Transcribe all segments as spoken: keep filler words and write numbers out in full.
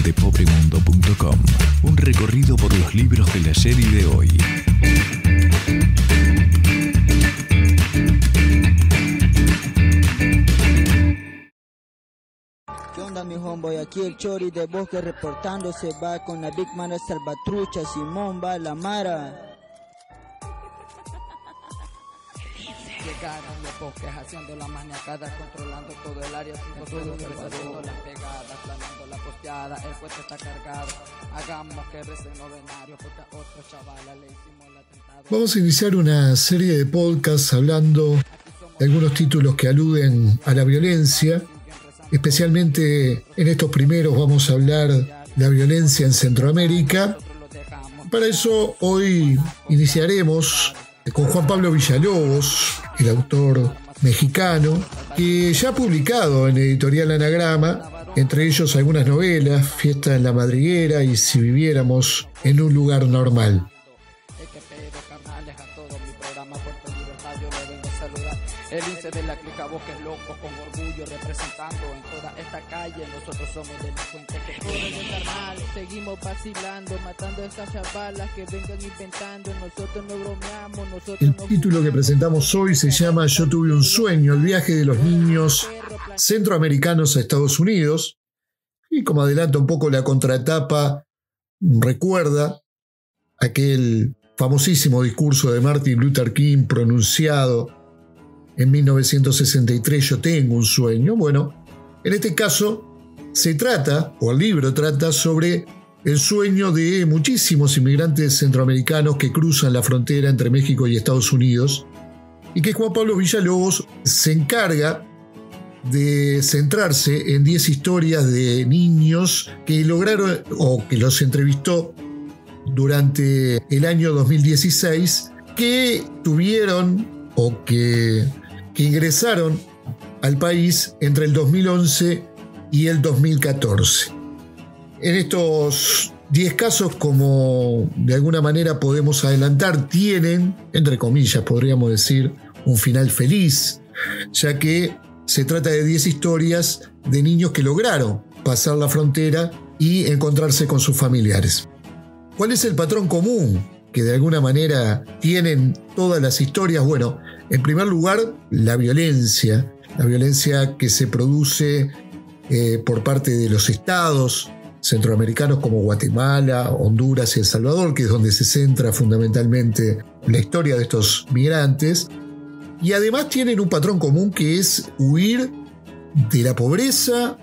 de popremundo punto com. Un recorrido por los libros del ayer y de hoy. ¿Qué onda, mi homeboy? Aquí el Chori de Bosque reportándose, va con la Big Mara Salvatrucha, Simón, va la Mara. Llegaron los bosques haciendo la maniacada, controlando todo el área, sin control, haciendo las pegadas, planando la posteada, el puente está cargado, hagamos que recen novenarios, porque a otros chavalas le hicimos el atentado. Vamos a iniciar una serie de podcasts hablando de algunos títulos que aluden a la violencia. Especialmente en estos primeros vamos a hablar de la violencia en Centroamérica. Para eso hoy iniciaremos con Juan Pablo Villalobos, el autor mexicano, que ya ha publicado en Editorial Anagrama, entre ellos algunas novelas, Fiesta en la Madriguera y Si viviéramos en un lugar normal. El lince de la clica Bosques Locos con orgullo representando en toda esta calle. Nosotros somos delincuentes que pueden mal. Seguimos vacilando, matando a esas chavalas que vengan inventando. Nosotros no bromeamos, nosotros El no título que presentamos hoy se llama Yo tuve un sueño, el viaje de los niños centroamericanos a Estados Unidos. Y como adelanta un poco la contratapa, recuerda aquel famosísimo discurso de Martin Luther King pronunciado en mil novecientos sesenta y tres, Yo tengo un sueño. Bueno, en este caso se trata, o el libro trata, sobre el sueño de muchísimos inmigrantes centroamericanos que cruzan la frontera entre México y Estados Unidos, y que Juan Pablo Villalobos se encarga de centrarse en diez historias de niños que lograron, o que los entrevistó durante el año dos mil dieciséis, que tuvieron o que que ingresaron al país entre el dos mil once y el dos mil catorce. En estos diez casos, como de alguna manera podemos adelantar, tienen, entre comillas, podríamos decir, un final feliz, ya que se trata de diez historias de niños que lograron pasar la frontera y encontrarse con sus familiares. ¿Cuál es el patrón común que de alguna manera tienen todas las historias? Bueno, en primer lugar, la violencia, la violencia que se produce eh, por parte de los estados centroamericanos como Guatemala, Honduras y El Salvador, que es donde se centra fundamentalmente la historia de estos migrantes. Y además tienen un patrón común que es huir de la pobreza,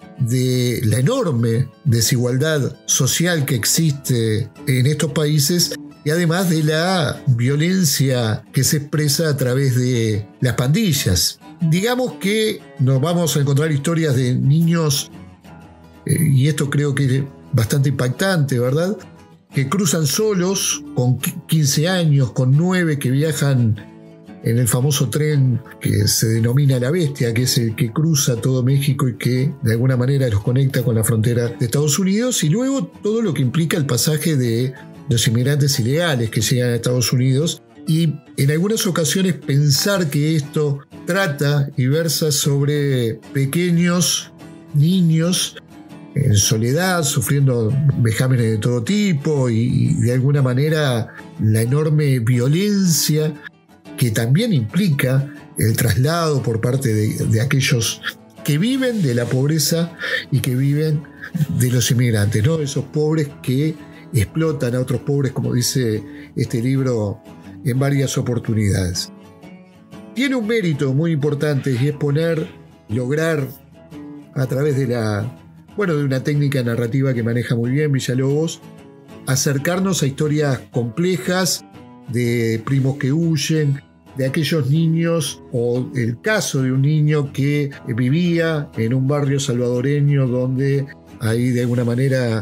de la enorme desigualdad social que existe en estos países, y además de la violencia que se expresa a través de las pandillas. Digamos que nos vamos a encontrar historias de niños, eh, y esto creo que es bastante impactante, ¿verdad?, que cruzan solos, con quince años, con nueve, que viajan en el famoso tren que se denomina La Bestia, que es el que cruza todo México y que de alguna manera los conecta con la frontera de Estados Unidos, y luego todo lo que implica el pasaje de los inmigrantes ilegales que llegan a Estados Unidos, y en algunas ocasiones pensar que esto trata y versa sobre pequeños niños en soledad, sufriendo vejámenes de todo tipo, y, y de alguna manera la enorme violencia que también implica el traslado por parte de, de aquellos que viven de la pobreza y que viven de los inmigrantes, ¿no? Esos pobres que explotan a otros pobres, como dice este libro en varias oportunidades. Tiene un mérito muy importante, y es poner, lograr a través de la, bueno, de una técnica narrativa que maneja muy bien Villalobos, acercarnos a historias complejas de primos que huyen, de aquellos niños, o el caso de un niño que vivía en un barrio salvadoreño donde ahí de alguna manera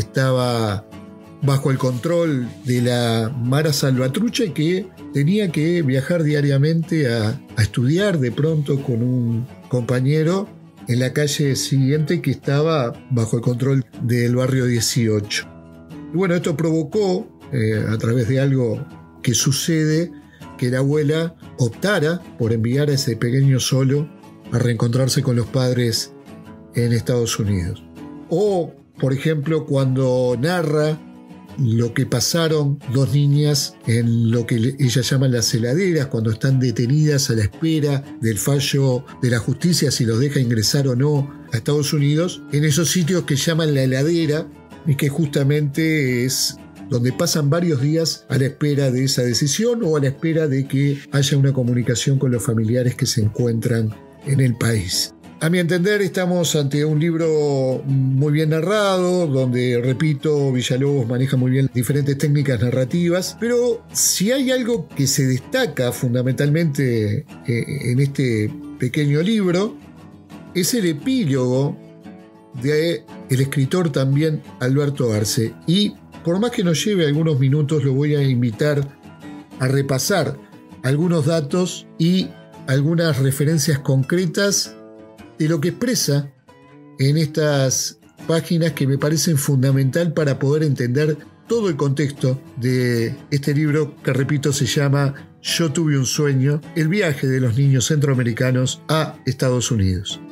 estaba bajo el control de la Mara Salvatrucha y que tenía que viajar diariamente a, a estudiar de pronto con un compañero en la calle siguiente que estaba bajo el control del barrio dieciocho. Y bueno, esto provocó, eh, a través de algo que sucede, que la abuela optara por enviar a ese pequeño solo a reencontrarse con los padres en Estados Unidos. O por ejemplo, cuando narra lo que pasaron dos niñas en lo que ella llama las heladeras, cuando están detenidas a la espera del fallo de la justicia si los deja ingresar o no a Estados Unidos, en esos sitios que llaman la heladera y que justamente es donde pasan varios días a la espera de esa decisión o a la espera de que haya una comunicación con los familiares que se encuentran en el país. A mi entender, estamos ante un libro muy bien narrado, donde, repito, Villalobos maneja muy bien diferentes técnicas narrativas, pero si hay algo que se destaca fundamentalmente eh, en este pequeño libro, es el epílogo del escritor también Alberto Arce. Y por más que nos lleve algunos minutos, lo voy a invitar a repasar algunos datos y algunas referencias concretas de lo que expresa en estas páginas que me parecen fundamental para poder entender todo el contexto de este libro que, repito, se llama Yo tuve un sueño, el viaje de los niños centroamericanos a Estados Unidos.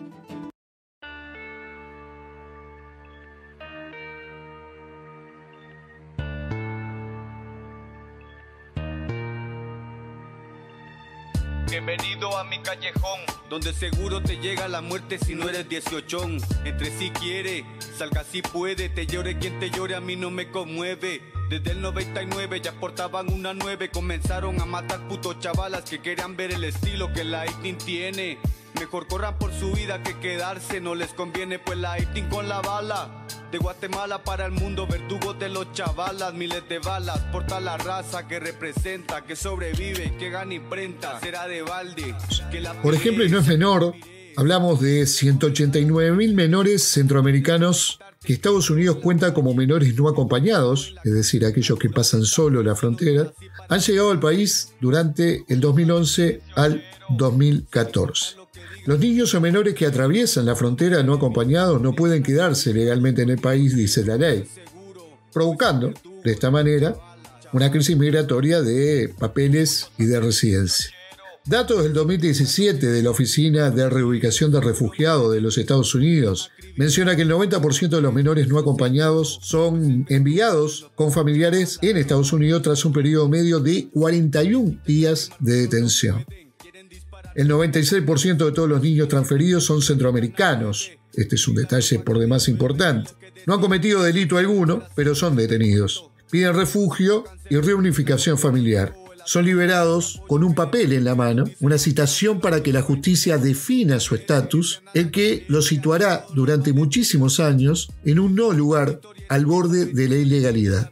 Bienvenido a mi callejón, donde seguro te llega la muerte si no eres dieciochón. Entre sí quiere, salga si puede, te llore quien te llore, a mí no me conmueve. Desde el noventa y nueve ya portaban una nueve, comenzaron a matar putos chavalas que querían ver el estilo que la eighteen tiene. Mejor corran por su vida que quedarse, no les conviene pues la eighteen con la bala. De Guatemala para el mundo, verdugos de los chavalas, miles de balas, porta la raza que representa, que sobrevive, que gana imprenta, será de balde. Que la Por ejemplo, y no es menor, hablamos de ciento ochenta y nueve mil menores centroamericanos que Estados Unidos cuenta como menores no acompañados, es decir, aquellos que pasan solo la frontera, han llegado al país durante el dos mil once al dos mil catorce. Los niños o menores que atraviesan la frontera no acompañados no pueden quedarse legalmente en el país, dice la ley, provocando, de esta manera, una crisis migratoria de papeles y de residencia. Datos del dos mil diecisiete de la Oficina de Reubicación de Refugiados de los Estados Unidos menciona que el noventa por ciento de los menores no acompañados son enviados con familiares en Estados Unidos tras un periodo medio de cuarenta y un días de detención. El noventa y seis por ciento de todos los niños transferidos son centroamericanos. Este es un detalle por demás importante. No han cometido delito alguno, pero son detenidos. Piden refugio y reunificación familiar. Son liberados con un papel en la mano, una citación para que la justicia defina su estatus, el que los situará durante muchísimos años en un no lugar al borde de la ilegalidad.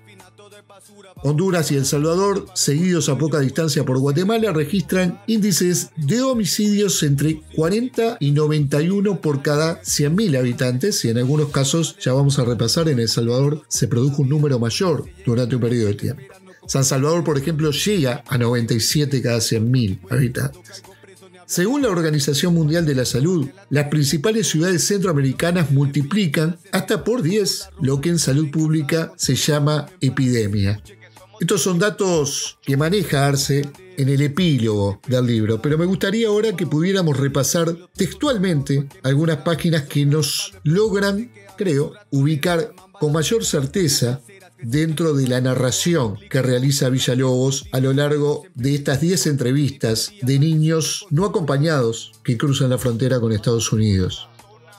Honduras y El Salvador, seguidos a poca distancia por Guatemala, registran índices de homicidios entre cuarenta y noventa y uno por cada cien mil habitantes, y en algunos casos, ya vamos a repasar, en El Salvador se produjo un número mayor durante un periodo de tiempo. San Salvador, por ejemplo, llega a noventa y siete cada cien mil habitantes. Según la Organización Mundial de la Salud, las principales ciudades centroamericanas multiplican hasta por diez lo que en salud pública se llama epidemia. Estos son datos que maneja Arce en el epílogo del libro, pero me gustaría ahora que pudiéramos repasar textualmente algunas páginas que nos logran, creo, ubicar con mayor certeza dentro de la narración que realiza Villalobos a lo largo de estas diez entrevistas de niños no acompañados que cruzan la frontera con Estados Unidos.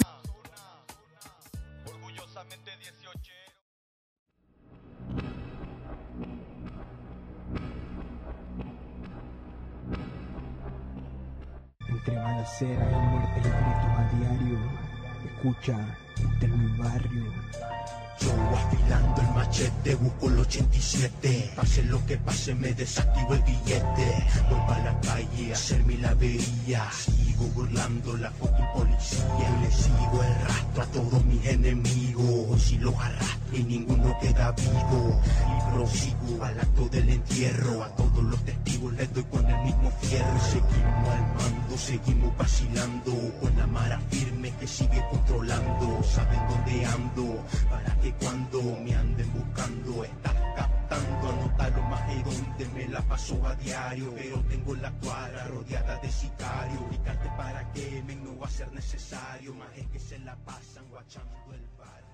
Entre balaceras y muertes y gritos a diario, escucha, de mi barrio. Yo afilando el machete, busco el ochenta y siete. Pase lo que pase, me desactivo el billete. Voy pa' la calle a hacer mi lavería. Sigo burlando la fucking policía. Le sigo el rastro a todos mis enemigos. Si los arrastro y ninguno queda vivo. Y prosigo al acto del entierro. A todos los testigos les doy con el mismo fierro. Seguimos al mando, seguimos vacilando. Con la mara firme que sigue controlando. Saben dónde ando, para que cuando me anden buscando estás captando, anotarlo más de donde me la paso a diario, pero tengo la cuadra rodeada de sicarios, picarte para que me no va a ser necesario, más es que se la pasan guachando el barrio.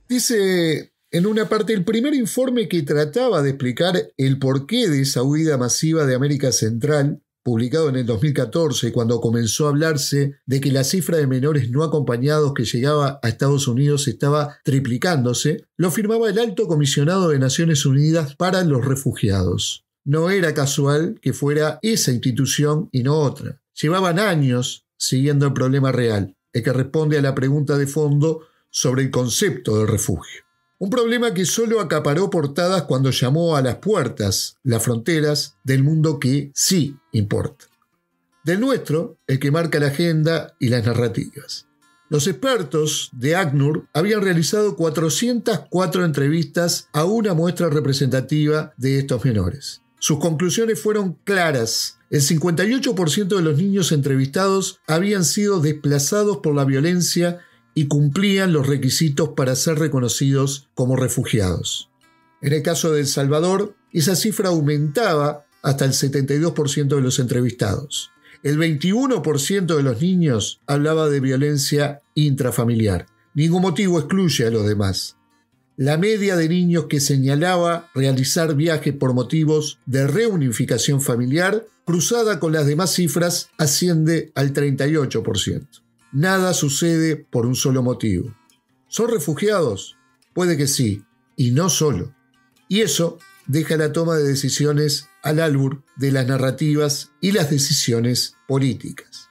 Dice en una parte, el primer informe que trataba de explicar el porqué de esa huida masiva de América Central, publicado en el dos mil catorce, cuando comenzó a hablarse de que la cifra de menores no acompañados que llegaba a Estados Unidos estaba triplicándose, lo firmaba el Alto Comisionado de Naciones Unidas para los Refugiados. No era casual que fuera esa institución y no otra. Llevaban años siguiendo el problema real, el que responde a la pregunta de fondo sobre el concepto de refugio. Un problema que solo acaparó portadas cuando llamó a las puertas, las fronteras del mundo que sí importa. Del nuestro, el que marca la agenda y las narrativas. Los expertos de ACNUR habían realizado cuatrocientas cuatro entrevistas a una muestra representativa de estos menores. Sus conclusiones fueron claras. El cincuenta y ocho por ciento de los niños entrevistados habían sido desplazados por la violencia y cumplían los requisitos para ser reconocidos como refugiados. En el caso de El Salvador, esa cifra aumentaba hasta el setenta y dos por ciento de los entrevistados. El veintiuno por ciento de los niños hablaba de violencia intrafamiliar. Ningún motivo excluye a los demás. La media de niños que señalaba realizar viajes por motivos de reunificación familiar, cruzada con las demás cifras, asciende al treinta y ocho por ciento. Nada sucede por un solo motivo. ¿Son refugiados? Puede que sí, y no solo. Y eso deja la toma de decisiones al albur de las narrativas y las decisiones políticas.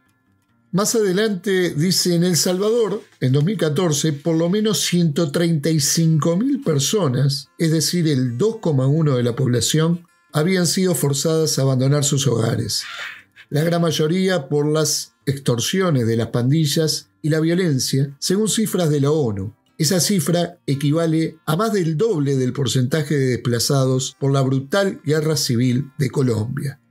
Más adelante dice, en El Salvador, en dos mil catorce, por lo menos ciento treinta y cinco mil personas, es decir, el dos coma uno por ciento de la población, habían sido forzadas a abandonar sus hogares. La gran mayoría por las extorsiones de las pandillas y la violencia, según cifras de la ONU. Esa cifra equivale a más del doble del porcentaje de desplazados por la brutal guerra civil de Colombia.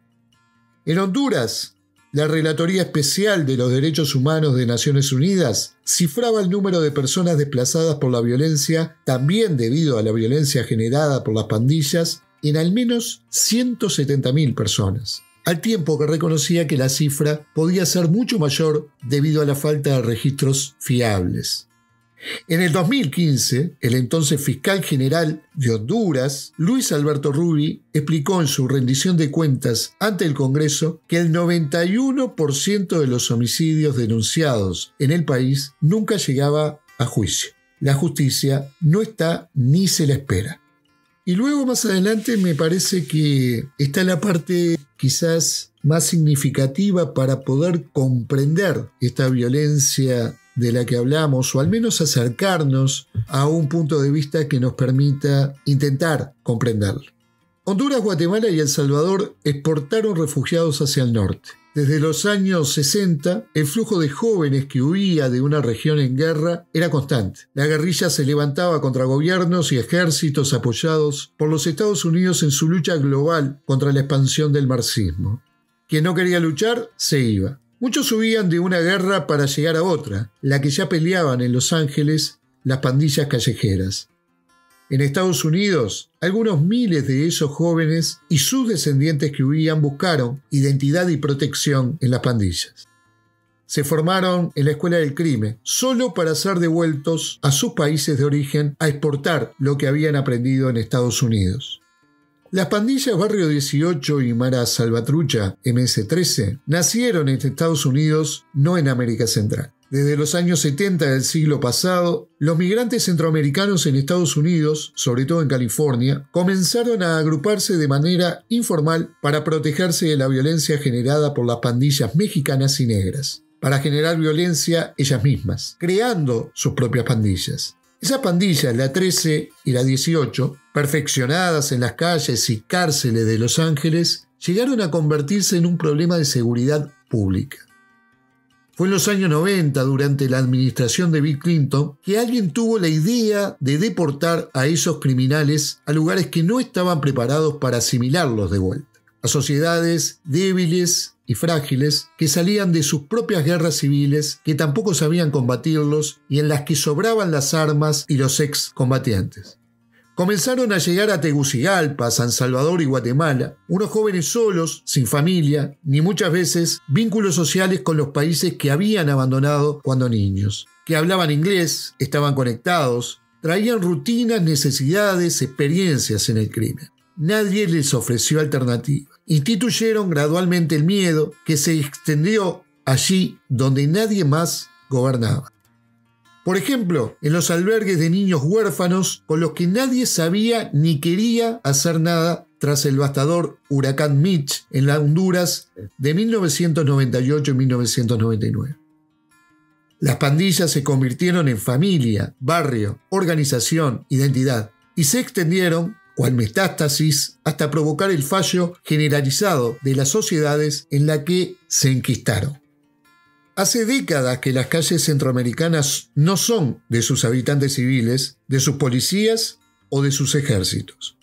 En Honduras, la Relatoría Especial de los Derechos Humanos de Naciones Unidas cifraba el número de personas desplazadas por la violencia, también debido a la violencia generada por las pandillas, en al menos ciento setenta mil personas, al tiempo que reconocía que la cifra podía ser mucho mayor debido a la falta de registros fiables. En el dos mil quince, el entonces fiscal general de Honduras, Luis Alberto Rubi, explicó en su rendición de cuentas ante el Congreso que el noventa y uno por ciento de los homicidios denunciados en el país nunca llegaba a juicio. La justicia no está ni se la espera. Y luego más adelante me parece que está la parte quizás más significativa para poder comprender esta violencia de la que hablamos, o al menos acercarnos a un punto de vista que nos permita intentar comprenderlo. Honduras, Guatemala y El Salvador exportaron refugiados hacia el norte. Desde los años sesenta, el flujo de jóvenes que huía de una región en guerra era constante. La guerrilla se levantaba contra gobiernos y ejércitos apoyados por los Estados Unidos en su lucha global contra la expansión del marxismo. Quien no quería luchar, se iba. Muchos huían de una guerra para llegar a otra, la que ya peleaban en Los Ángeles las pandillas callejeras. En Estados Unidos, algunos miles de esos jóvenes y sus descendientes que huían buscaron identidad y protección en las pandillas. Se formaron en la escuela del crimen, solo para ser devueltos a sus países de origen a exportar lo que habían aprendido en Estados Unidos. Las pandillas Barrio dieciocho y Mara Salvatrucha eme ese trece nacieron en Estados Unidos, no en América Central. Desde los años setenta del siglo pasado, los migrantes centroamericanos en Estados Unidos, sobre todo en California, comenzaron a agruparse de manera informal para protegerse de la violencia generada por las pandillas mexicanas y negras, para generar violencia ellas mismas, creando sus propias pandillas. Esas pandillas, la trece y la dieciocho, perfeccionadas en las calles y cárceles de Los Ángeles, llegaron a convertirse en un problema de seguridad pública. Fue en los años noventa, durante la administración de Bill Clinton, que alguien tuvo la idea de deportar a esos criminales a lugares que no estaban preparados para asimilarlos de vuelta, a sociedades débiles y frágiles que salían de sus propias guerras civiles, que tampoco sabían combatirlos y en las que sobraban las armas y los excombatientes. Comenzaron a llegar a Tegucigalpa, San Salvador y Guatemala, unos jóvenes solos, sin familia, ni muchas veces vínculos sociales con los países que habían abandonado cuando niños, que hablaban inglés, estaban conectados, traían rutinas, necesidades, experiencias en el crimen. Nadie les ofreció alternativa. Instituyeron gradualmente el miedo que se extendió allí donde nadie más gobernaba. Por ejemplo, en los albergues de niños huérfanos con los que nadie sabía ni quería hacer nada tras el devastador huracán Mitch en la Honduras de mil novecientos noventa y ocho y mil novecientos noventa y nueve. Las pandillas se convirtieron en familia, barrio, organización, identidad y se extendieron, cual metástasis, hasta provocar el fallo generalizado de las sociedades en la que se enquistaron. Hace décadas que las calles centroamericanas no son de sus habitantes civiles, de sus policías o de sus ejércitos.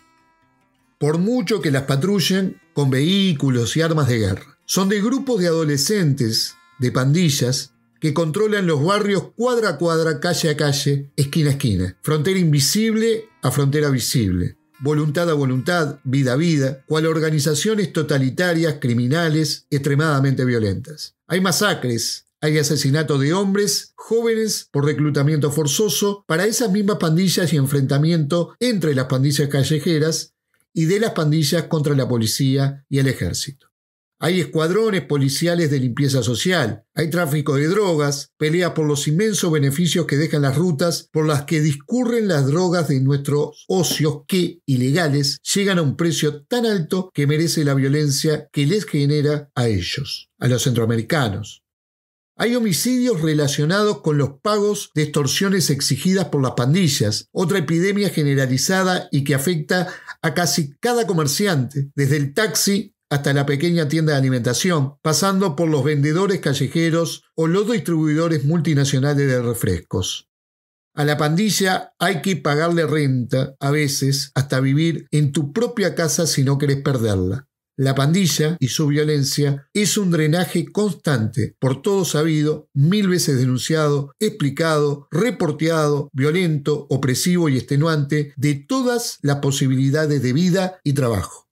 Por mucho que las patrullen con vehículos y armas de guerra, son de grupos de adolescentes, de pandillas, que controlan los barrios cuadra a cuadra, calle a calle, esquina a esquina, frontera invisible a frontera visible, voluntad a voluntad, vida a vida, cual organizaciones totalitarias, criminales, extremadamente violentas. Hay masacres, hay asesinatos de hombres, jóvenes por reclutamiento forzoso para esas mismas pandillas y enfrentamiento entre las pandillas callejeras y de las pandillas contra la policía y el ejército. Hay escuadrones policiales de limpieza social, hay tráfico de drogas, peleas por los inmensos beneficios que dejan las rutas por las que discurren las drogas de nuestros ocios que, ilegales, llegan a un precio tan alto que merece la violencia que les genera a ellos, a los centroamericanos. Hay homicidios relacionados con los pagos de extorsiones exigidas por las pandillas, otra epidemia generalizada y que afecta a casi cada comerciante, desde el taxi hasta la pequeña tienda de alimentación, pasando por los vendedores callejeros o los distribuidores multinacionales de refrescos. A la pandilla hay que pagarle renta, a veces hasta vivir en tu propia casa si no querés perderla. La pandilla y su violencia es un drenaje constante, por todo sabido, mil veces denunciado, explicado, reporteado, violento, opresivo y extenuante de todas las posibilidades de vida y trabajo.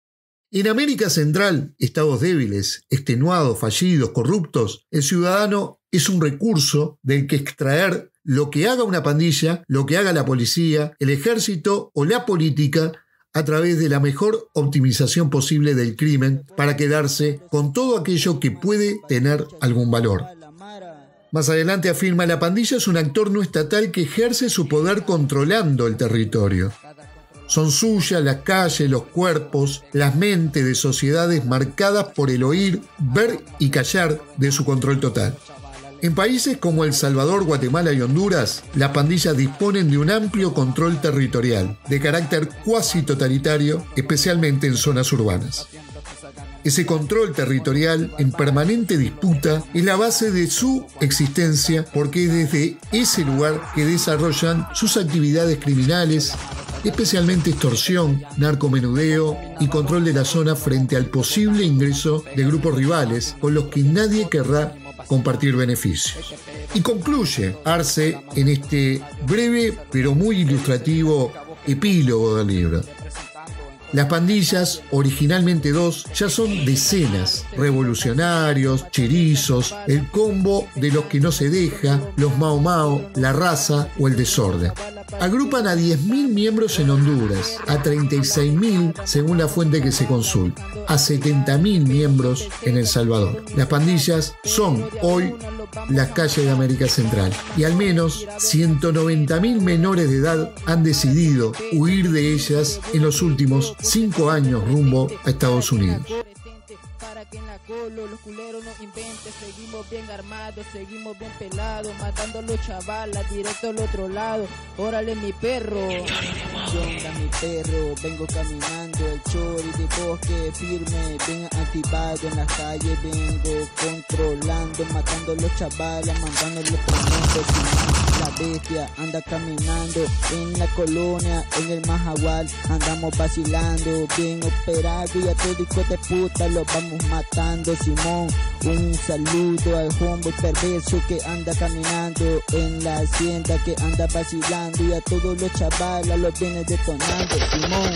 En América Central, estados débiles, extenuados, fallidos, corruptos, el ciudadano es un recurso del que extraer lo que haga una pandilla, lo que haga la policía, el ejército o la política a través de la mejor optimización posible del crimen para quedarse con todo aquello que puede tener algún valor. Más adelante afirma: la pandilla es un actor no estatal que ejerce su poder controlando el territorio. Son suyas las calles, los cuerpos, las mentes de sociedades marcadas por el oír, ver y callar de su control total. En países como El Salvador, Guatemala y Honduras, las pandillas disponen de un amplio control territorial, de carácter cuasi totalitario, especialmente en zonas urbanas. Ese control territorial en permanente disputa es la base de su existencia porque es desde ese lugar que desarrollan sus actividades criminales, especialmente extorsión, narcomenudeo y control de la zona frente al posible ingreso de grupos rivales con los que nadie querrá compartir beneficios. Y concluye Arce en este breve pero muy ilustrativo epílogo del libro. Las pandillas, originalmente dos, ya son decenas, revolucionarios, cherizos, el combo de los que no se deja, los Mao Mao, la raza o el desorden. Agrupan a diez mil miembros en Honduras, a treinta y seis mil según la fuente que se consulta, a setenta mil miembros en El Salvador. Las pandillas son hoy las calles de América Central y al menos ciento noventa mil menores de edad han decidido huir de ellas en los últimos cinco años rumbo a Estados Unidos. Para que en la colo los culeros no inventen, seguimos bien armados, seguimos bien pelados, matando a los chavalas directo al otro lado. Órale mi perro, ¿qué onda mi perro? Vengo caminando el chori de bosque firme, bien activado en las calles, vengo controlando, matando a los chavalas, mandando los tremendos. La bestia anda caminando en la colonia, en el Majagual, andamos vacilando, bien operado y a todo hijo de puta los vamos matando. Simón, un saludo al hombre perverso que anda caminando en la hacienda, que anda vacilando y a todos los chavalas los viene detonando. Simón,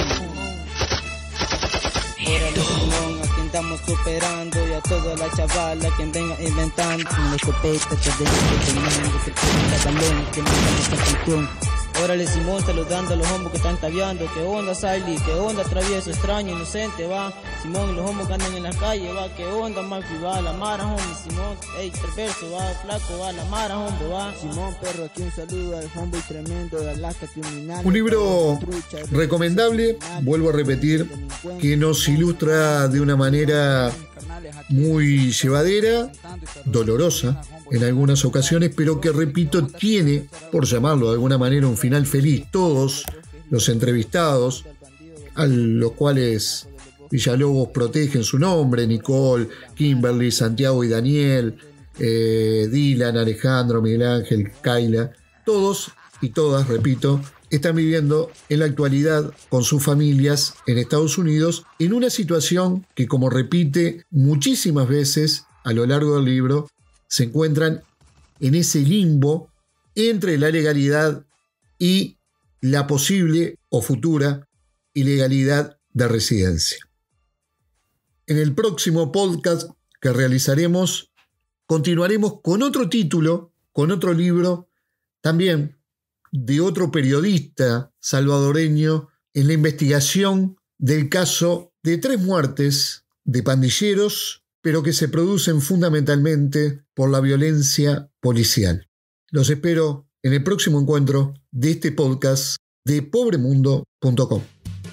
órale Simón, aquí andamos superando y a toda la chavala que venga inventando. Una escopeta que venga detonando, que tenga balón, que manda esta canción. Órale Simón, saludando a los hombres que están tabiando. ¿Qué onda Siley? ¿Qué onda travieso, extraño, inocente, va? Simón, y los hombres que andan en la calle, va. ¿Qué onda Mafia, va? La Mara, hombre, Simón. Ey, perverso, va. Flaco, va. La Mara, hombre, va. Simón, perro, aquí un saludo al hombre tremendo de Alaska criminal. Un libro recomendable, vuelvo a repetir, que nos ilustra de una manera muy llevadera, dolorosa en algunas ocasiones, pero que, repito, tiene, por llamarlo de alguna manera, un final feliz. Todos los entrevistados, a los cuales Villalobos protege en su nombre, Nicole, Kimberly, Santiago y Daniel, eh, Dylan, Alejandro, Miguel Ángel, Kayla, todos y todas, repito, están viviendo en la actualidad con sus familias en Estados Unidos en una situación que, como repite muchísimas veces a lo largo del libro, se encuentran en ese limbo entre la legalidad y la posible o futura ilegalidad de residencia. En el próximo podcast que realizaremos, continuaremos con otro título, con otro libro, también de otro periodista salvadoreño en la investigación del caso de tres muertes de pandilleros, pero que se producen fundamentalmente por la violencia policial. Los espero en el próximo encuentro de este podcast de pobre mundo punto com.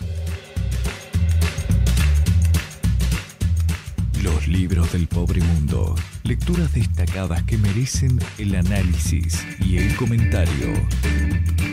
Los libros del pobre mundo. Lecturas destacadas que merecen el análisis y el comentario.